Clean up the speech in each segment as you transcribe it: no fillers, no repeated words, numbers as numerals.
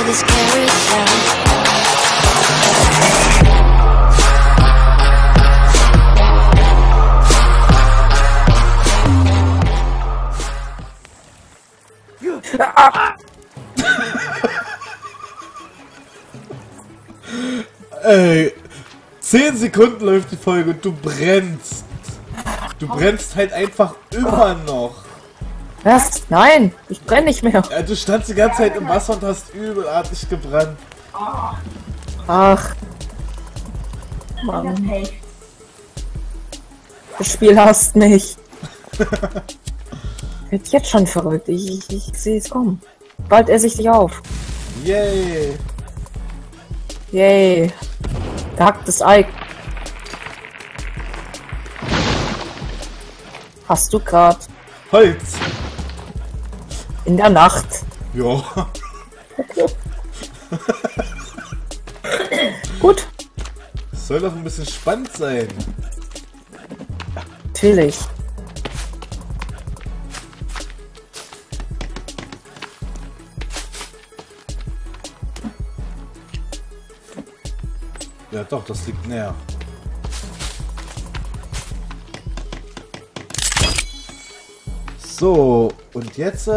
this carousel. Ey, 10 Sekunden läuft die Folge und du brennst. Du brennst halt einfach immer noch. Was? Nein, ich brenne nicht mehr. Ja, du standst die ganze Zeit im Wasser und hast übelartig gebrannt. Ach. Mann. Das Spiel hasst mich. Wird jetzt schon verrückt. Ich sehe es kommen. Bald esse ich dich auf. Yay. Yay. Gehacktes Ei. Hast du grad Holz. in der Nacht? Ja. Gut. Soll doch ein bisschen spannend sein. Natürlich. Ja doch, das liegt näher. So, und jetzt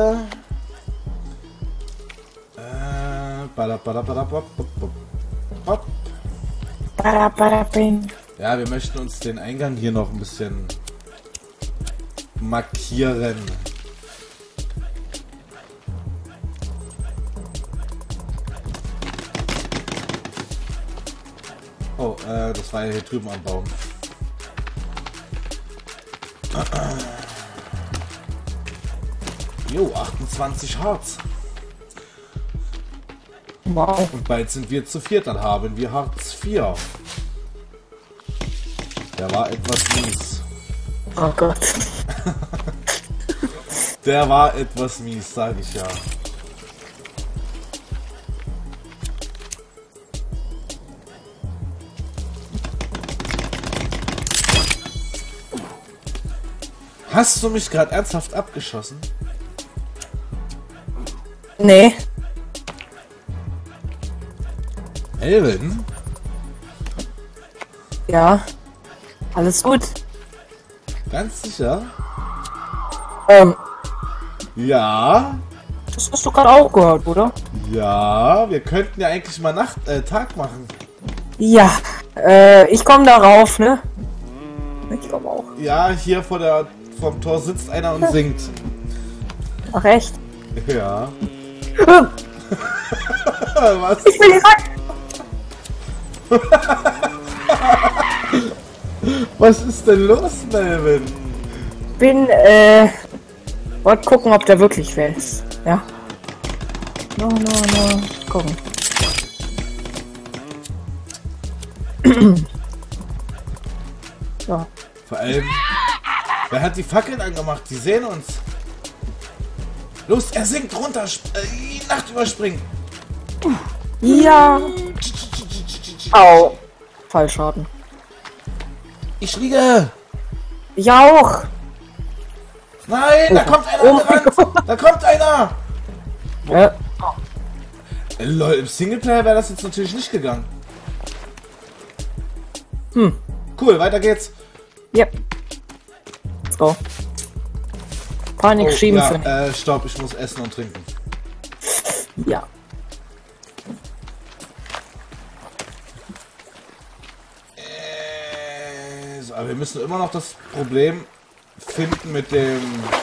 ja, wir möchten uns den Eingang hier noch ein bisschen markieren. Oh, das war ja hier drüben am Baum. Jo, 28 Harz. Wow. Und bald sind wir zu viert, dann haben wir Harz 4. Der war etwas mies. Oh Gott. Der war etwas mies, sag ich ja. Hast du mich gerade ernsthaft abgeschossen? Nee. Elvin? Ja. Alles gut. Ganz sicher? Ja. Das hast du gerade auch gehört, oder? Ja, wir könnten ja eigentlich mal Tag machen. Ja. Ich komme darauf, ne? Ich komme auch. Ja, hier vom Tor sitzt einer und singt. Ach echt? Ja. Was? Ich will hier rein. Was ist denn los, Melvin? Wollte gucken, ob der wirklich fällt. Ja. No. Gucken. So. Vor allem, wer hat die Fackeln angemacht? Die sehen uns. Los, er sinkt runter. Nacht überspringen. Ja. Au. Fallschaden. Ich liege. Ich auch. Nein, da kommt einer Oh an der Wand. Da kommt einer. Ja. Lol, im Singleplayer wäre das jetzt natürlich nicht gegangen. Cool, weiter geht's. Yep. Let's go. Panik schieben für ja, stopp, ich muss essen und trinken. Ja. So, aber wir müssen immer noch das Problem finden mit dem...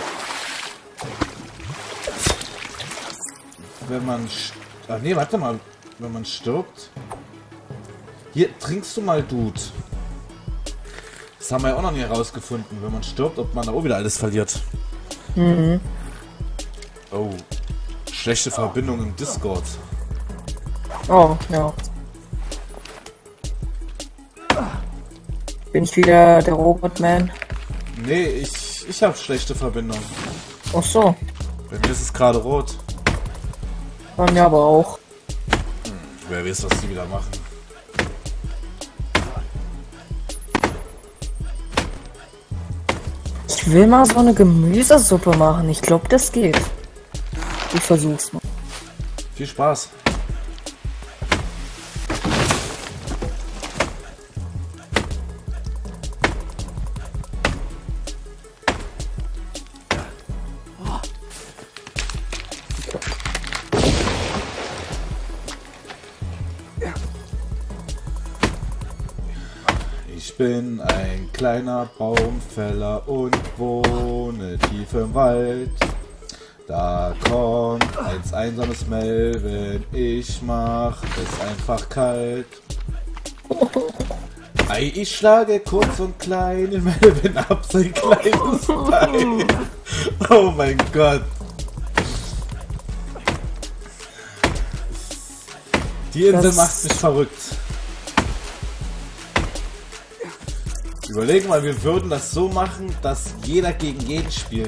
Wenn man... Ach nee, warte mal. Wenn man stirbt... Hier, trinkst du mal Dude. Das haben wir ja auch noch nie herausgefunden. Wenn man stirbt, ob man da auch wieder alles verliert. Mhm. Oh. Schlechte Verbindung im Discord. Oh, ja. Bin ich wieder der Robotman? Nee, ich habe schlechte Verbindung. Ach so. Bei mir ist es gerade rot. Bei mir aber auch. Wer weiß, was die wieder machen. Ich will mal so eine Gemüsesuppe machen. Ich glaube, das geht. Ich versuch's mal. Viel Spaß. Ich bin ein kleiner Baumfäller und wohne tief im Wald. Da kommt ein einsames Melvin, ich mach es einfach kalt. Ei, ich schlage kurz und klein in Melvin ab sein kleines Bein. Oh mein Gott. Die Insel macht mich verrückt. Überlegen mal, wir würden das so machen, dass jeder gegen jeden spielt.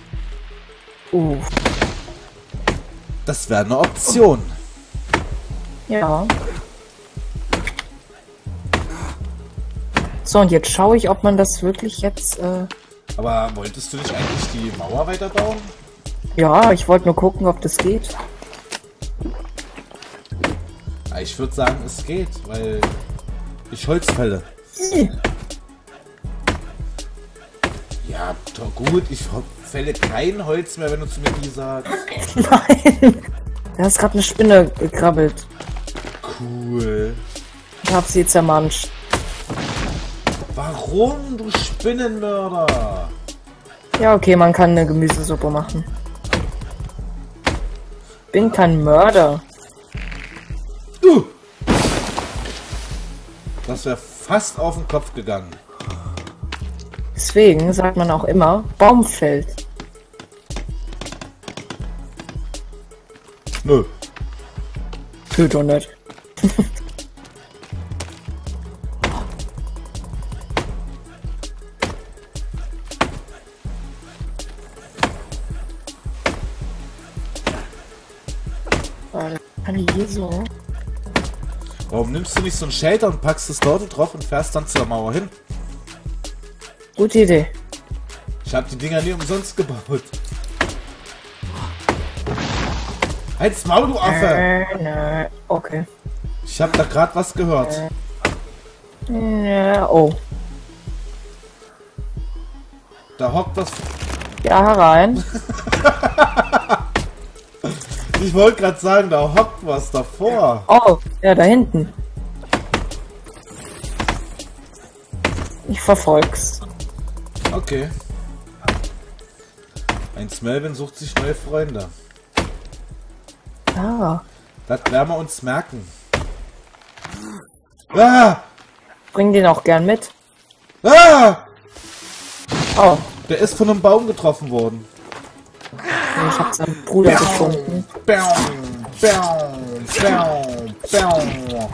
Das wäre eine Option. Ja. So, und jetzt schaue ich, ob man das wirklich jetzt... Aber wolltest du nicht eigentlich die Mauer weiterbauen? Ja, ich wollte nur gucken, ob das geht. Ich würde sagen, es geht, weil ich Holz fälle. Ja, doch gut, ich fälle kein Holz mehr, wenn du zu mir nie sagst. Nein! Da ist gerade eine Spinne gekrabbelt. Cool. Ich hab sie zermanscht. Warum, du Spinnenmörder? Ja, okay, man kann eine Gemüsesuppe machen. Bin kein Mörder. Das wäre fast auf den Kopf gegangen. Deswegen sagt man auch immer Baumfeld. Nö. Tut doch nicht. Kann ich hier so? Warum nimmst du nicht so ein Shelter und packst es dort drauf und fährst dann zur Mauer hin? Gute Idee. Ich habe die Dinger nie umsonst gebaut. Halt's Maul, du Affe! Nö. Okay. Ich habe da gerade was gehört. Ja, oh. Da hockt was. Ja, herein. Ich wollte gerade sagen, da hockt was davor. Oh, ja, da hinten. Ich verfolg's. Okay. Ein Melvin sucht sich neue Freunde. Ah. Das werden wir uns merken. Ah! Bring den auch gern mit. Ah! Oh, Der ist von einem Baum getroffen worden. ich hab seinen Bruder gefunden. Bam, bam, bam, bam.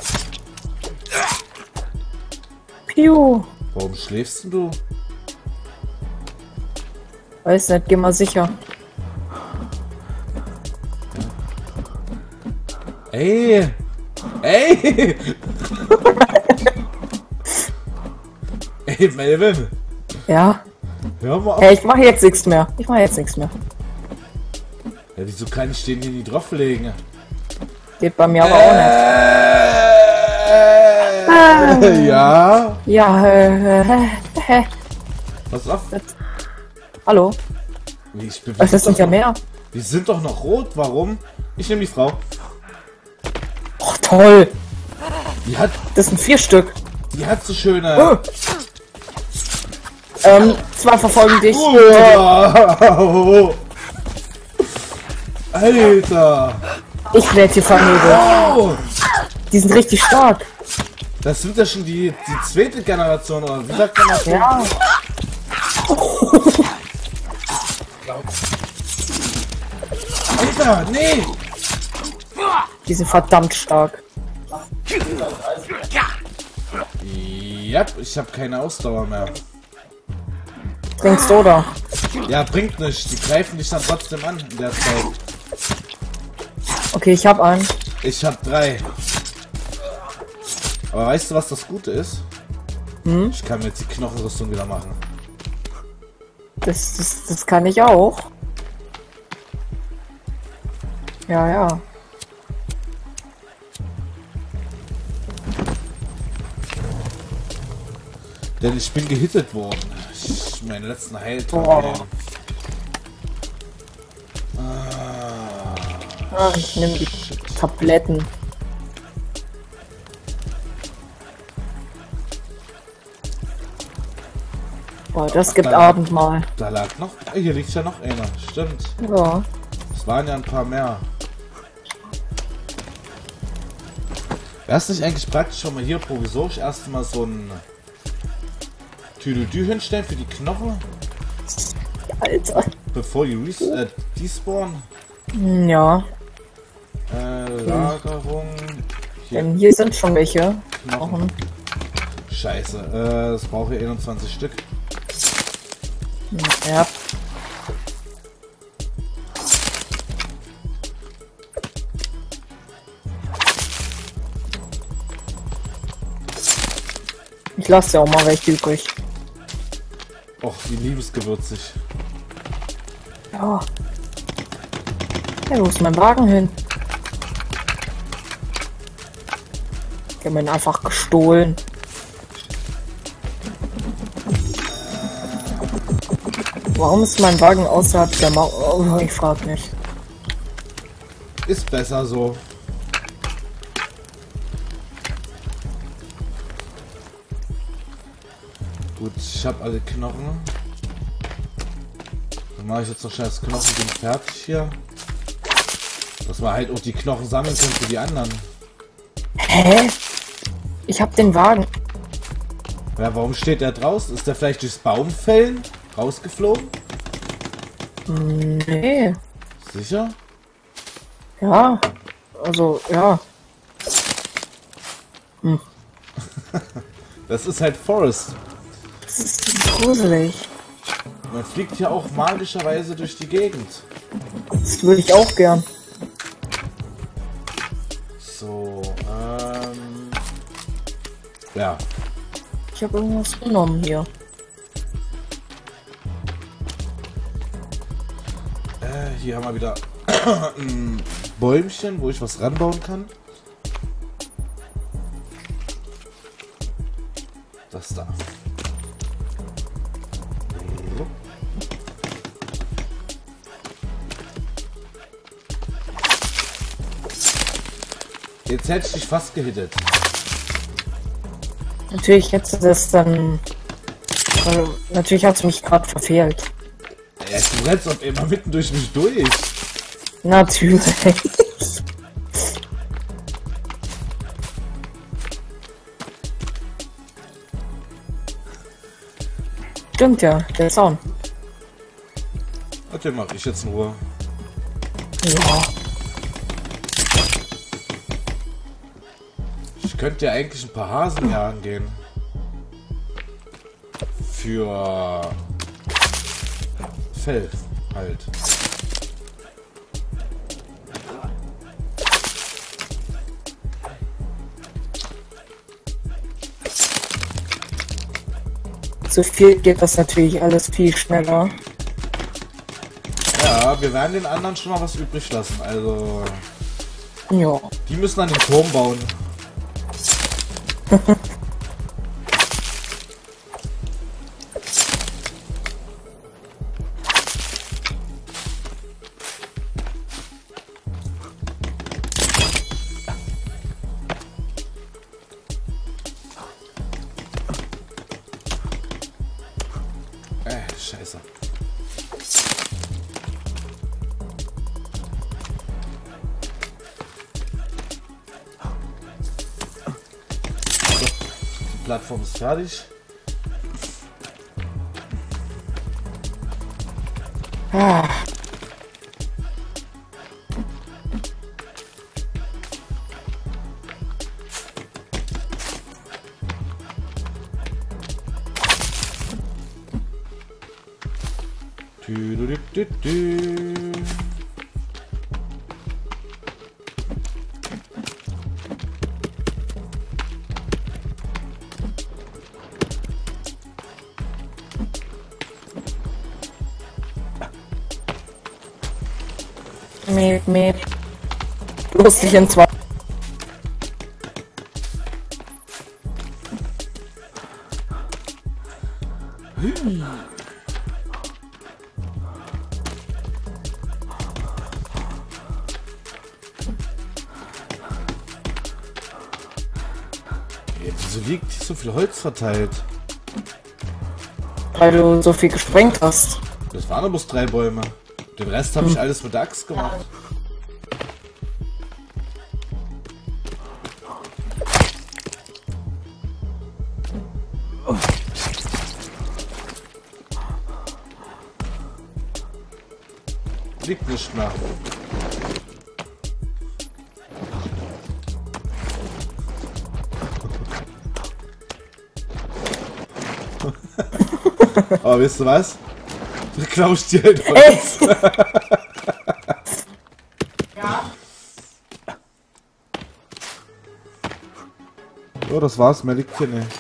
Piu. Warum schläfst denn du? Weiß nicht, geh mal sicher. Ey! Ey! Ey, Melvin! Ja. Hör mal auf! Hey, ich mache jetzt nichts mehr. Ich mache jetzt nichts mehr. Ja, wieso kann ich den hier nie drauflegen? Geht bei mir aber auch nicht. Ja? Ja, Pass auf! hallo? Ich bewege Das sind ja mehr. Die sind doch noch rot, warum? Ich nehme die Frau. Oh, toll. Die hat Das sind 4 Stück. so schöne... Zwei verfolgen dich. Wow. Alter! Ich werde hier vernebelt. Oh. Die sind richtig stark. Das sind ja schon die zweite Generation, oder wie sagt man das? Ja. Alter, nee! Die sind verdammt stark. Ja, ich habe keine Ausdauer mehr. Trinkst du oder? Ja, bringt nichts. Die greifen dich dann trotzdem an in der Zeit. Okay, ich hab einen. Ich hab 3. Aber weißt du, was das Gute ist? Hm? Ich kann mir jetzt die Knochenrüstung wieder machen. Das kann ich auch. Ja, ja. Denn ich bin gehittet worden. Meine letzten Heiltag. Boah. Ich nehme die Tabletten. Boah, das gibt Da- Abendmahl. Da lag noch... Hier liegt ja noch einer. Stimmt. Ja. Es waren ja ein paar mehr. Wäre es nicht eigentlich praktisch, wenn wir hier provisorisch erstmal so ein Tüdelü hinstellen für die Knochen, Alter. bevor die despawnen? Ja, Lagerung. Hier, denn hier sind schon welche. Knochen. Scheiße, das brauche ich 21 Stück. Ja. Ich lasse ja auch mal welche übrig. Och, wie liebesgewürzig. Ja. Hey, wo ist mein Wagen hin? Ich habe ihn einfach gestohlen. Warum ist mein Wagen außerhalb der Mauer? Oh, ich frag nicht. Ist besser so. Gut, ich habe alle Knochen. Dann mache ich jetzt noch schnell das Knochending fertig hier. Dass wir halt auch die Knochen sammeln können für die anderen. Hä? Ich hab den Wagen. Ja, warum steht der draußen? Ist der vielleicht durchs Baumfällen rausgeflogen? Nee. Sicher? Ja. Also, ja. Das ist halt Forest. Das ist gruselig. Man fliegt ja auch magischerweise durch die Gegend. Das würde ich auch gern. So, ja. Ich habe irgendwas genommen hier. Hier haben wir wieder ein Bäumchen, wo ich was ranbauen kann. Das da. So. Jetzt hätte ich dich fast gehittet. Natürlich hättest du das dann... natürlich hat es mich gerade verfehlt. Ja, du rennst auf immer mitten durch mich durch. Natürlich. Stimmt ja, der Sound. Okay, mach ich jetzt in Ruhe. Ja. Ich könnte ja eigentlich ein paar Hasen jagen gehen. Für Fell halt. So viel geht das natürlich alles viel schneller. Ja, wir werden den anderen schon mal was übrig lassen. Also, Ja. die müssen an den Turm bauen. Scheiße. So, die Plattform ist fertig. Ah. Tüdelüdüdü. Miep, miep. Bloß nicht in zwei. Ja, wieso liegt hier so viel Holz verteilt? Weil du so viel gesprengt hast. Das waren aber bloß 3 Bäume. Den Rest habe ich alles mit der Axt gemacht. Liegt nicht mehr. Aber wisst ihr was? Du klaust dir halt Holz. Oh, das war's, mehr liegt hier nicht.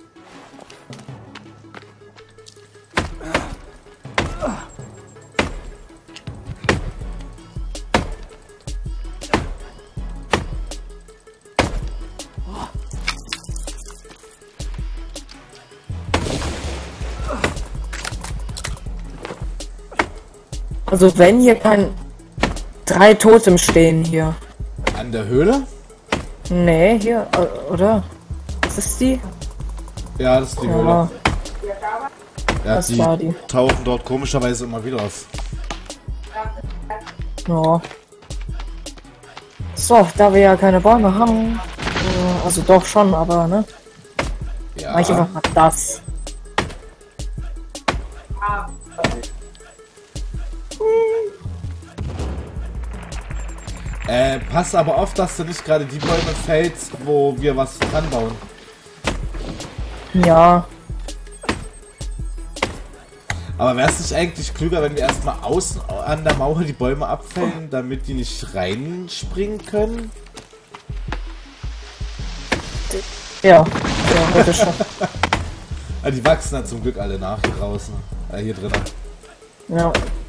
Also wenn hier kein 3 Totem stehen hier. An der Höhle? Nee, hier, oder? Was ist die? Ja, das ist die Höhle. Ja, Ja, das war die. tauchen dort komischerweise immer wieder auf. Ja. So, da wir ja keine Bäume haben. Also doch schon, aber ne? Mach ich Ja. einfach mal das. Pass aber auf, dass du nicht gerade die Bäume fällst, wo wir was anbauen. Ja. Aber wäre es nicht eigentlich klüger, wenn wir erstmal außen an der Mauer die Bäume abfällen, damit die nicht reinspringen können? Ja. Ja, heute schon. Ah, die wachsen dann zum Glück alle nach hier draußen. Hier drinnen. Ja.